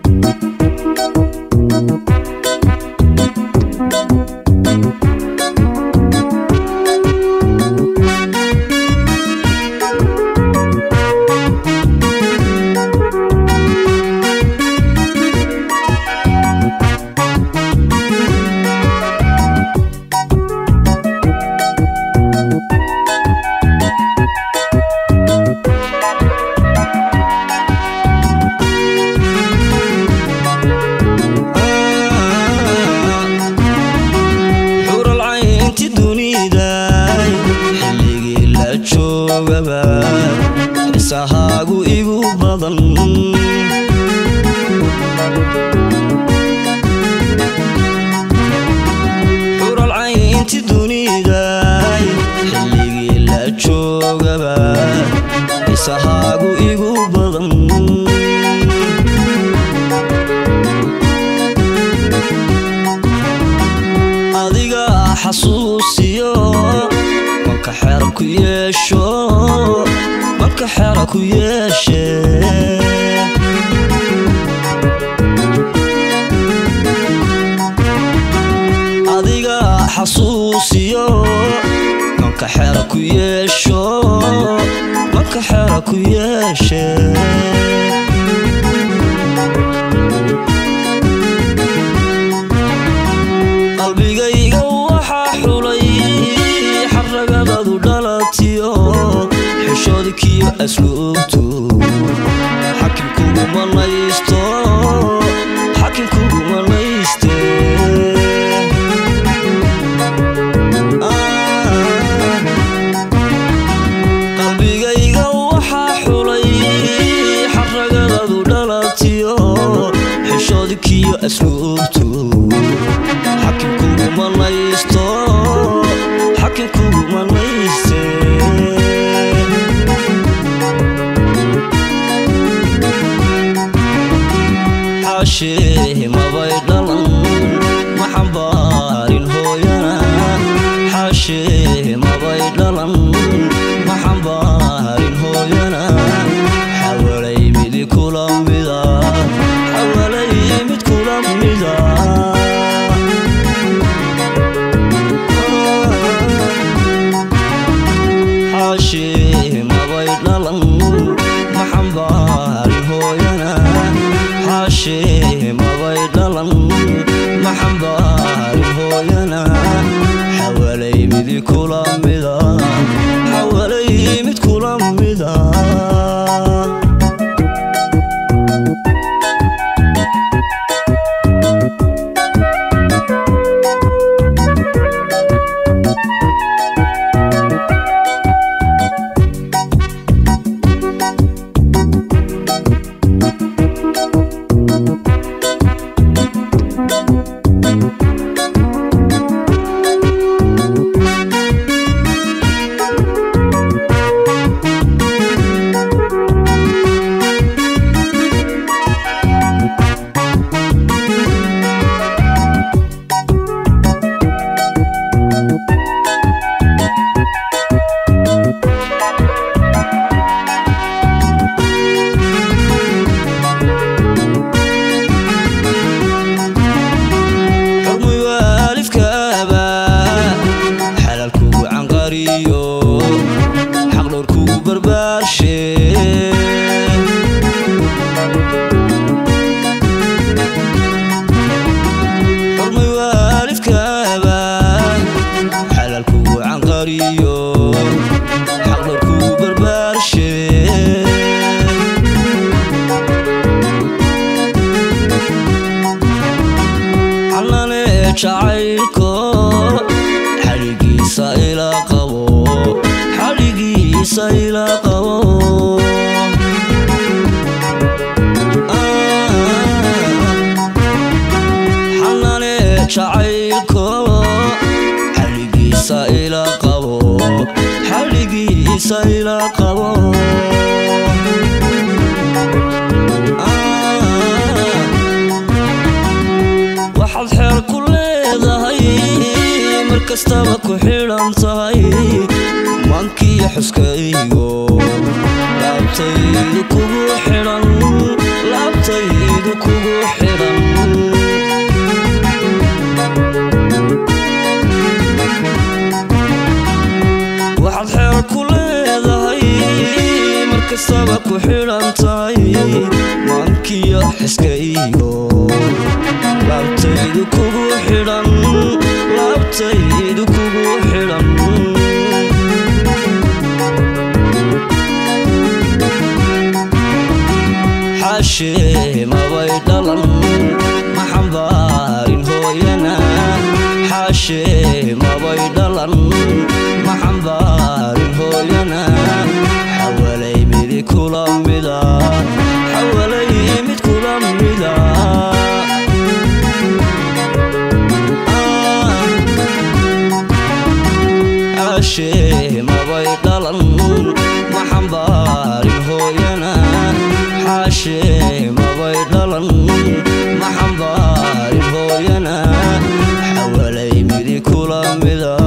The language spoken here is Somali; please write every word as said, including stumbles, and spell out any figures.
isahaagu igu badan xural caynti dunida xilligii la joogaba isahaagu igu badan adiga xasuusiyo marka xeer ku yeesho marka xeer ku yeeshe adiga xasuusiyo marka xeer ku yeesho marka xeer ku yeeshe qalbigayga waxa xulay xaragadu dhalatiyo xishoodkiyo asluubtu xakimkugu manaysto xakimkugu manayste qalbigayga waxa xulay xaragadu dhalatiyo xishoodkiyo asluubtu xakimkugu manaysto xakimkugu manayste حاشيه ما بيدلن محبارين هوينا حاشيه ما بيدلن محبارين هوينا حوالي مدي كلام بدا حوالي مد كلام بدا حاشيه ما بيدلن محبارين هوينا حاشيه ما بيدلن محبار هوينا حوالي مدي كلام بدا حوالي مد كلام بدا شعيركو حريقي سايلا قبو حريقي سايلا قبو حناني شعيركو حريقي سايلا قبو حريقي سايلا قبو waxaad xeer ku leedahay markastaba ku xidhan tahay maankiyo xuskaygo laabtaydu kugu xidhan laabtaydu kugu حيرانتاي مانكي حسكيغو لابتيدو كوغو حيران لابتيدو كوغو حيران حاشي ما بيدلن ما حنبارين هوينا حاشي ما بيدلن ما حنبارين هوينا حوالي ميدي كولا ميدا حوالي ميد كولا ميدا حاشي ما بيدلن ما حنبارين هوينا حاشي ما بيدلن ما حنبارين هوينا حوالي ميدي كولا ميدا